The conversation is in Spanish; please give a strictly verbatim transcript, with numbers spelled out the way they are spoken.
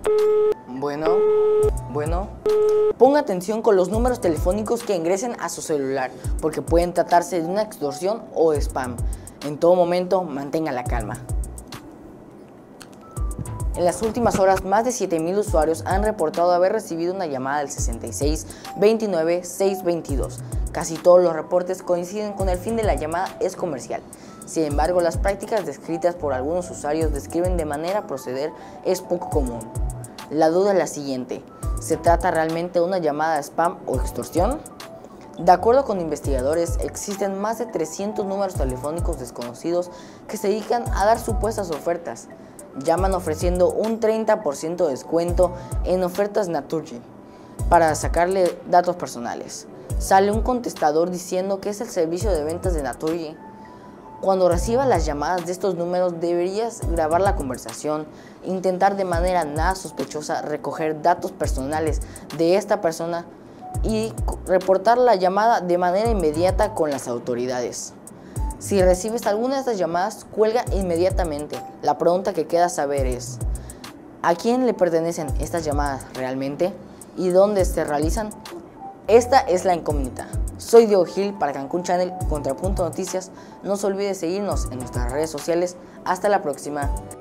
Bueno, bueno, ponga atención con los números telefónicos que ingresen a su celular, porque pueden tratarse de una extorsión o spam. En todo momento, mantenga la calma. En las últimas horas, más de siete mil usuarios han reportado haber recibido una llamada del sesenta y seis veintinueve seiscientos veintidós. Casi todos los reportes coinciden con el fin de la llamada es comercial. Sin embargo, las prácticas descritas por algunos usuarios describen de manera proceder es poco común. La duda es la siguiente: ¿se trata realmente de una llamada spam o extorsión? De acuerdo con investigadores, existen más de trescientos números telefónicos desconocidos que se dedican a dar supuestas ofertas. Llaman ofreciendo un treinta por ciento de descuento en ofertas Naturgy para sacarle datos personales. Sale un contestador diciendo que es el servicio de ventas de Naturgy. Cuando recibas las llamadas de estos números, deberías grabar la conversación, intentar de manera nada sospechosa recoger datos personales de esta persona y reportar la llamada de manera inmediata con las autoridades. Si recibes alguna de estas llamadas, cuelga inmediatamente. La pregunta que queda saber es: ¿a quién le pertenecen estas llamadas realmente? ¿Y dónde se realizan? Esta es la incógnita. Soy Diego Gil para Cancún Channel, Contrapunto Noticias. No se olvide seguirnos en nuestras redes sociales. Hasta la próxima.